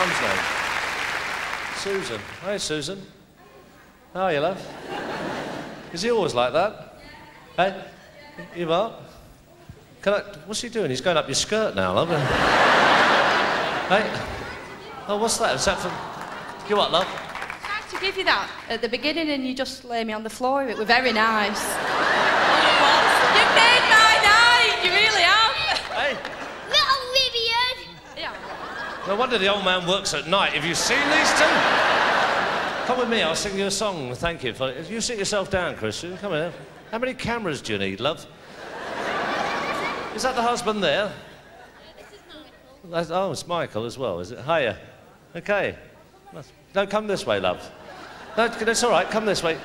mum's name? Susan. Hey, Susan. How are you, love? Is he always like that? Hey? You what? What's he doing? He's going up your skirt now, love. Hey? Oh, what's that? Is that for... You what, love? I tried to give you that at the beginning and you just lay me on the floor. It was very nice. You've made my night! You really have! Hey! Little Vivian! Yeah. No wonder the old man works at night. Have you seen these two? Come with me, I'll sing you a song. Thank you. You sit yourself down, Christian. Come here. How many cameras do you need, love? Is that the husband there? This is Michael. Oh, it's Michael as well, is it? Hiya. Okay. No, come this way, love. No, it's all right. Come this way.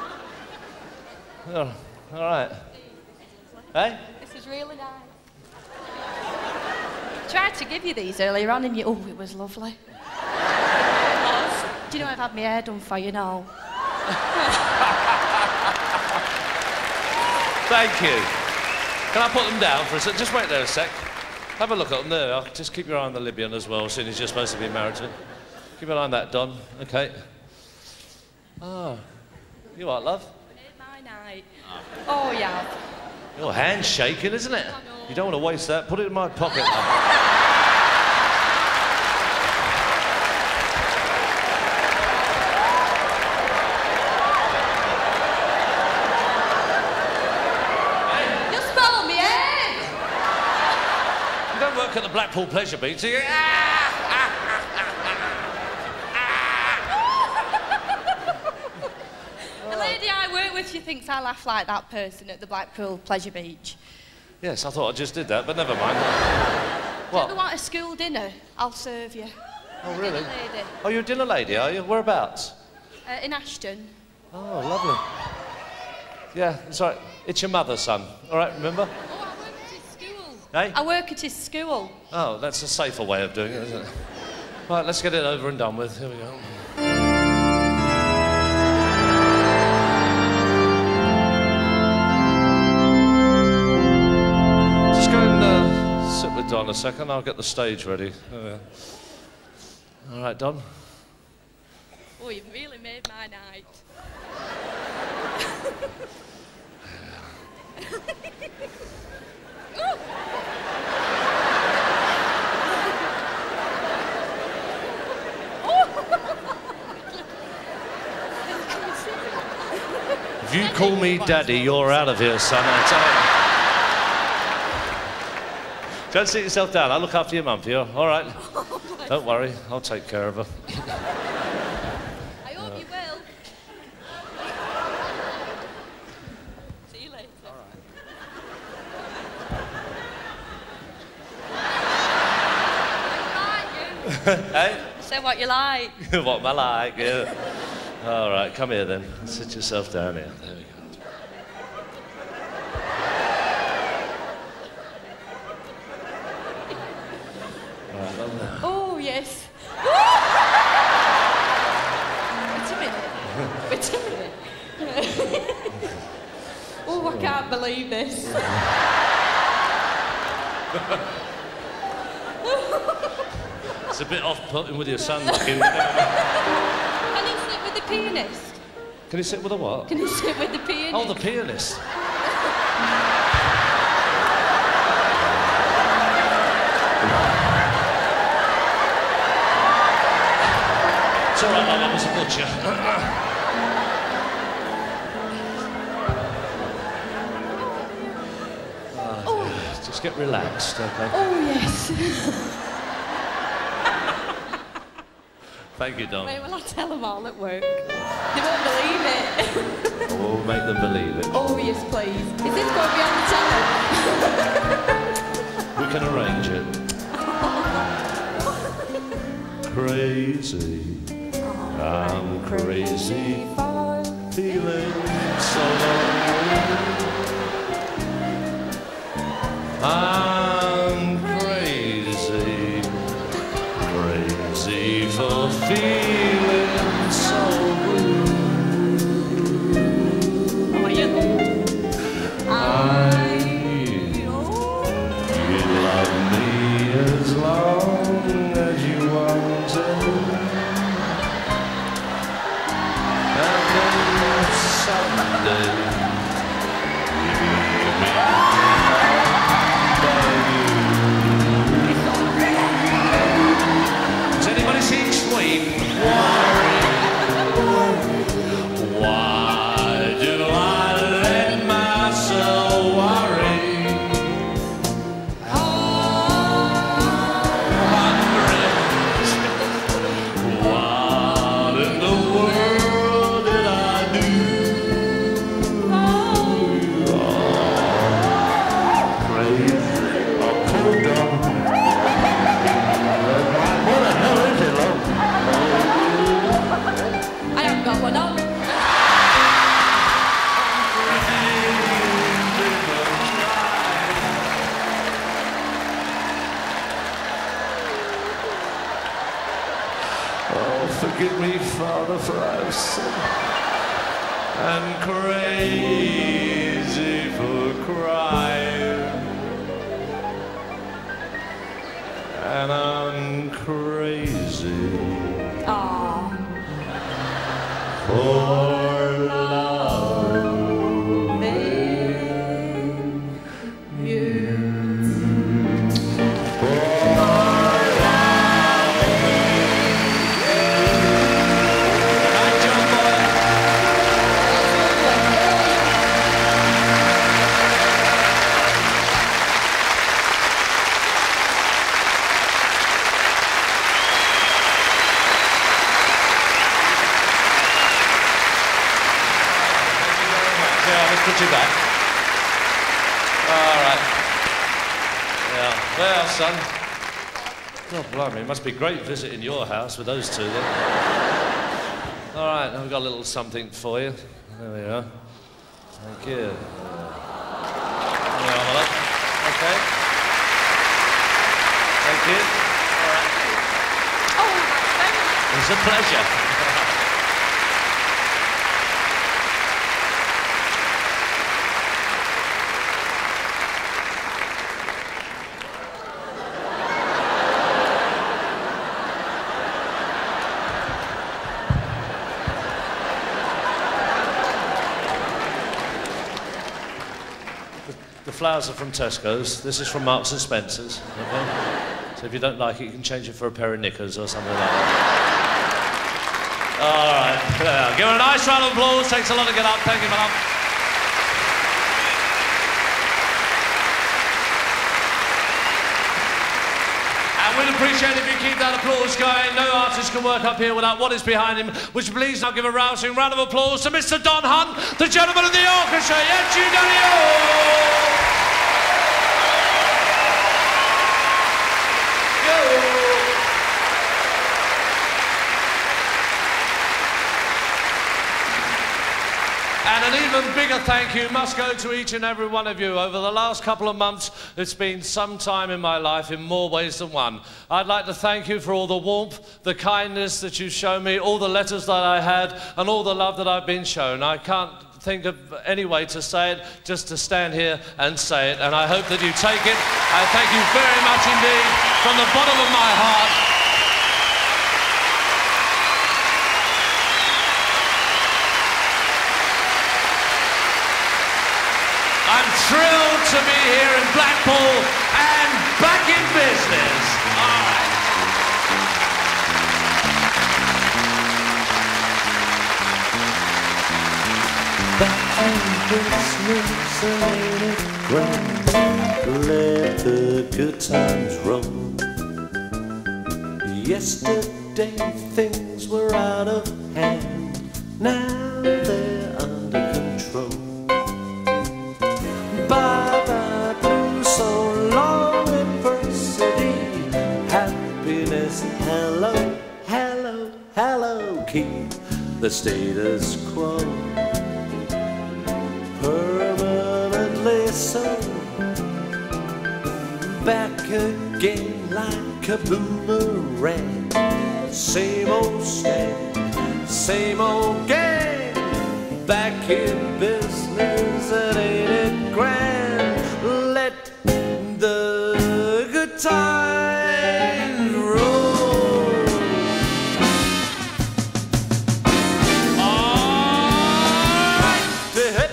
Oh, all right. Hey? This is really nice. I tried to give you these earlier on and you... Oh, it was lovely. Do you know I've had my hair done for you now? Thank you. Can I put them down for a sec? Just wait there a sec. Have a look at them. There they are. Just keep your eye on the Libyan as well, seeing as you're supposed to be married to him. Keep an eye on that, Don. OK. Oh. You what, love? Made my night. Oh, yeah. Your hand's shaking, isn't it? You don't want to waste that. Put it in my pocket, love. At the Blackpool Pleasure Beach. The lady I work with, she thinks I laugh like that person at the Blackpool Pleasure Beach. Yes, I thought I just did that, but never mind. What? Do you want a school dinner? I'll serve you. Oh, really? Dinner lady. Oh, you're a dinner lady, are you? Whereabouts? In Ashton. Oh, lovely. Yeah, it's all right. It's your mother, son. All right, remember? Hey? I work at his school. Oh, that's a safer way of doing it, isn't it? Right, let's get it over and done with. Here we go. Just go and sit with Don a second. I'll get the stage ready. All right, Don. Oh, you've really made my night. If you call me daddy, you're out of here, son. I tell you. Don't sit yourself down. I'll look after your mum for you. All right. Don't worry. I'll take care of her. I hope you will. See you later. All right. Hey? Say what you like. What am I like? Yeah. All right, come here then. Sit yourself down here. There we go. Right, well now. Oh, yes. Wait a minute. Oh, I can't believe this. It's a bit off-putting with your son looking. Can he sit with the pianist? Can he sit with a what? Can he sit with the pianist? Oh, the pianist. It's all right, Mum, I was a butcher. Just get relaxed, okay? Oh, yes. Thank you, Don. Wait, will I tell them all at work? They won't believe it. We'll make them believe it. Oh, yes, please. Is this going to be on the telly? We can arrange it. Crazy. I'm crazy for feeling so lonely. I'm crazy, crazy for feeling so blue. Oh, you You love me as long as you wanted Has anybody seen Swain? Why do I let myself worry? What in the world did I do? Crazy. I pulled down. What the hell is it, love? I haven't got one on. Oh, forgive me, Father, for I've sinned. And crazy for crying. And I'm crazy for loving you. Put you back. All right. Yeah. Well, son. God, blimey, it must be great visiting your house with those two there. All right, now we've got a little something for you. There we are. Thank you. There we are, my love. Okay. Thank you. All right. Oh, thank you. It's a pleasure. The flowers are from Tesco's. This is from Marks and Spencer's. Okay? So if you don't like it, you can change it for a pair of knickers or something like that. All right. Yeah. Give her a nice round of applause. Takes a lot to get up. Thank you, my love. And we'd appreciate it if you keep that applause going. No artist can work up here without what is behind him. Would you please now give a rousing round of applause to Mr. Don Hunt, the gentleman of the orchestra. Yes, you know you. And an even bigger thank you must go to each and every one of you. Over the last couple of months, it's been some time in my life in more ways than one. I'd like to thank you for all the warmth, the kindness that you've shown me, all the letters that I had, and all the love that I've been shown. I can't think of any way to say it, just to stand here and say it. And I hope that you take it. I thank you very much indeed, from the bottom of my heart. I'm thrilled to be here in Blackpool and back in business. All right. Back in business, ain't it grand? Let the good times roll. Yesterday things were out of hand. Now they're under control. Bye-bye to so long adversity. Happiness, hello, hello, hello. Keep the status quo. Permanently so. Back again like a boomerang. Same old stand, same old gang. Back in business, and ain't it grand? Let the good times roll. All right.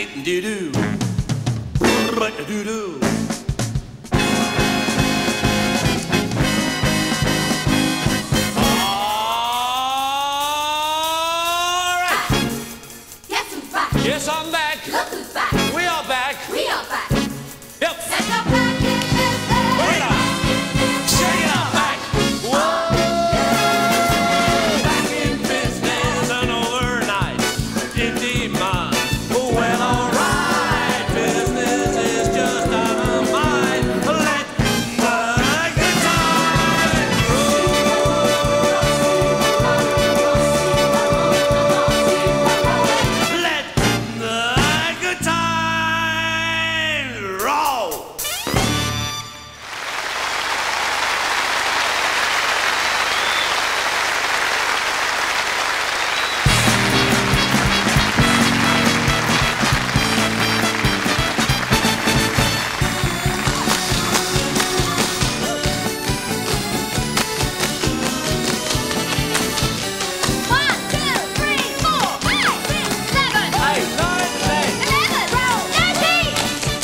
doo-doo. Doo-doo. Yes, I'm back. Look who's back. We are back. We are back. Yep. Let's go back in business. Wait up. Shake it up. Back. Whoa. Back in business and overnight. In demand. Well, alright. Business is just out of mind. Let the good times roll. Let the good times roll. One, two, three, four, five, six, seven, 8, 9, 10. 11, 13.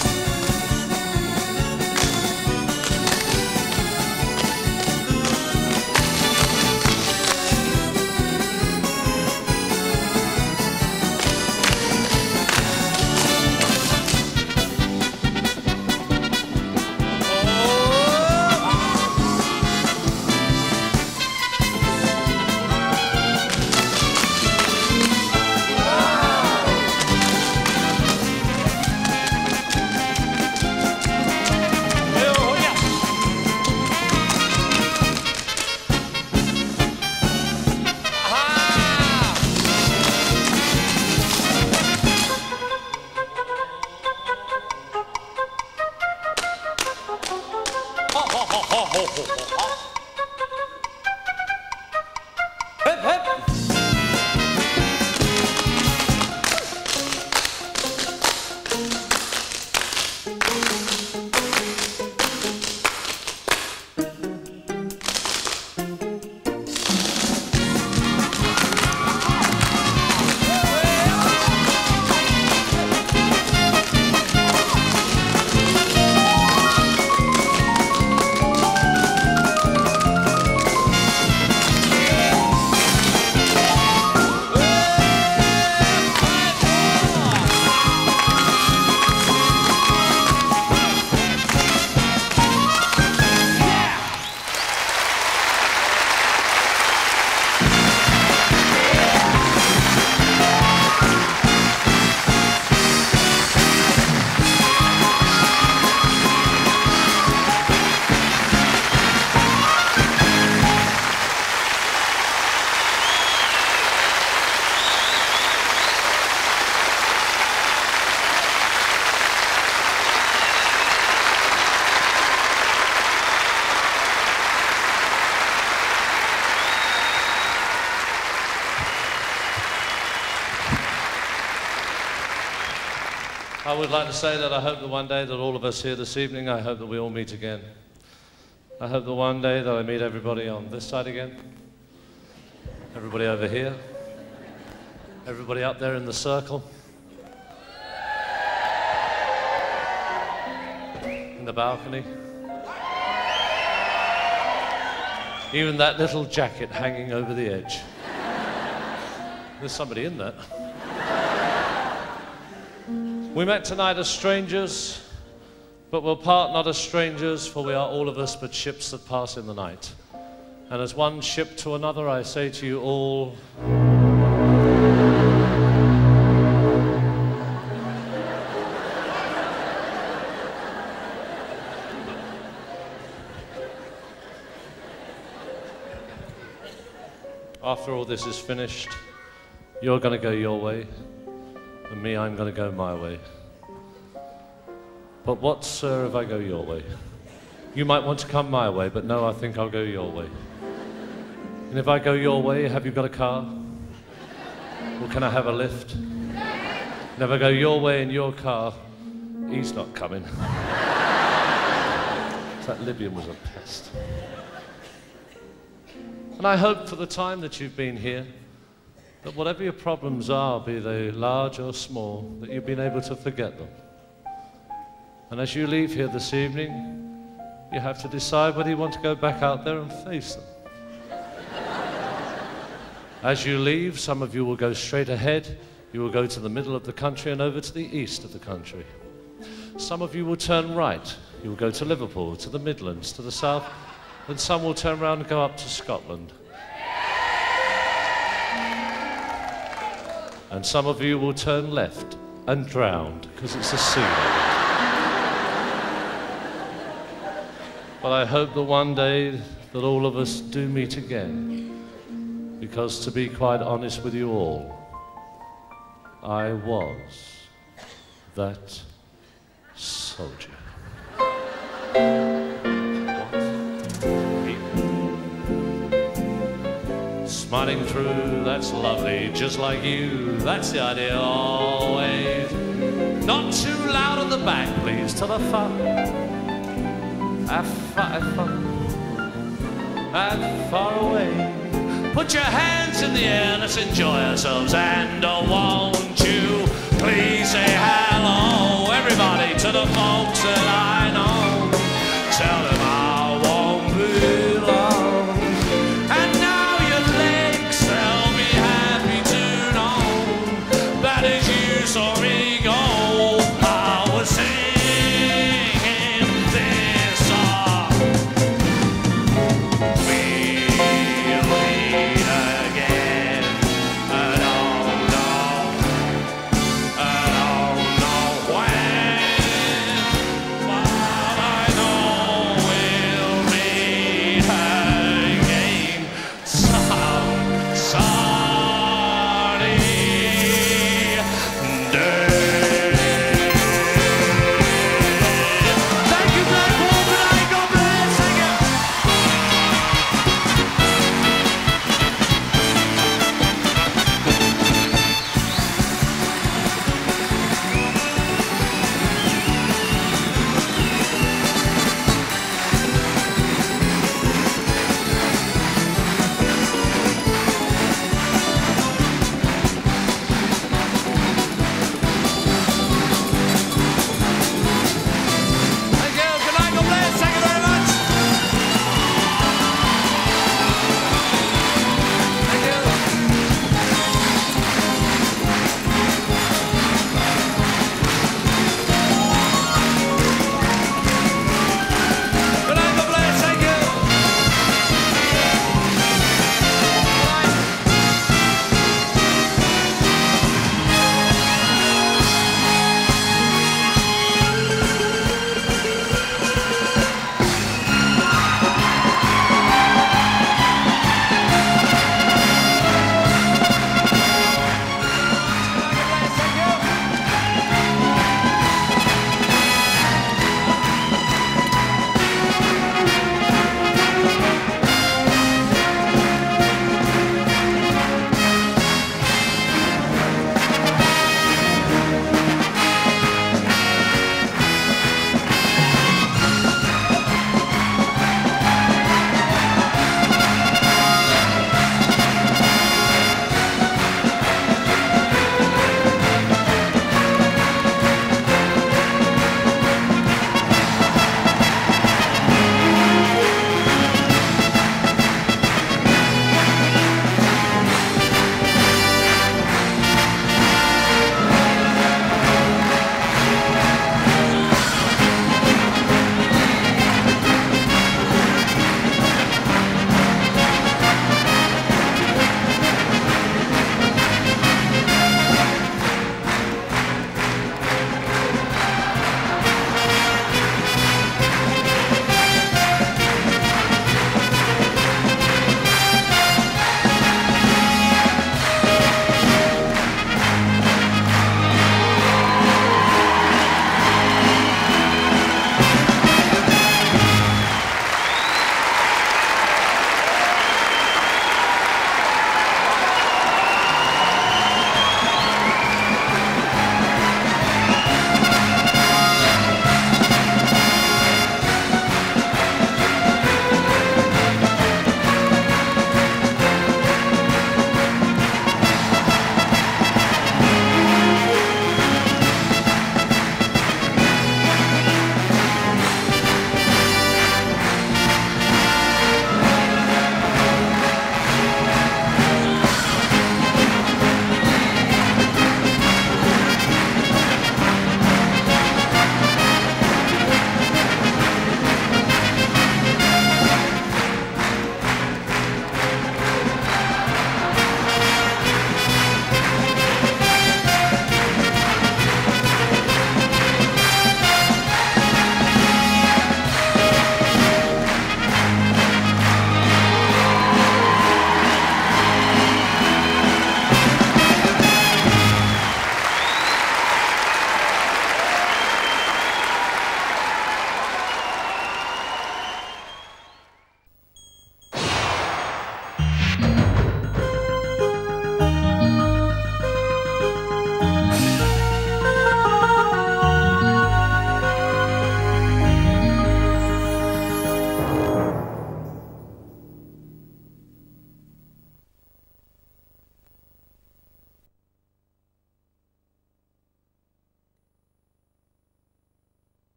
Hip, hip. I would like to say that I hope that one day that all of us here this evening, I hope that we all meet again. I hope that one day that I meet everybody on this side again, everybody over here, everybody up there in the circle, in the balcony, even that little jacket hanging over the edge. There's somebody in that. We met tonight as strangers, but we'll part not as strangers, for we are all of us but ships that pass in the night. And as one ship to another, I say to you all, after all this is finished, you're going to go your way, and me, I'm going to go my way. But what, sir, if I go your way? You might want to come my way, but no, I think I'll go your way. And if I go your way, have you got a car? Or can I have a lift? And if I go your way in your car, he's not coming. That Libyan was a pest. And I hope for the time that you've been here, that whatever your problems are, be they large or small, that you've been able to forget them. And as you leave here this evening, you have to decide whether you want to go back out there and face them. As you leave, some of you will go straight ahead. You will go to the middle of the country and over to the east of the country. Some of you will turn right. You will go to Liverpool, to the Midlands, to the south, and some will turn around and go up to Scotland. And some of you will turn left and drown, because it's a sea level. But I hope that one day that all of us do meet again, because to be quite honest with you all, I was that soldier. Smiling through, that's lovely, just like you, that's the idea always. Not too loud on the back, please, to the front. Have far away. Put your hands in the air, let's enjoy ourselves. And won't you please say hello, everybody, to the folks that I know. Tell them I won't be long. And now your legs, they'll be happy to know that as you saw me go, I was singing this song. We'll meet again. I don't know when, but I know we'll meet again some sunny day.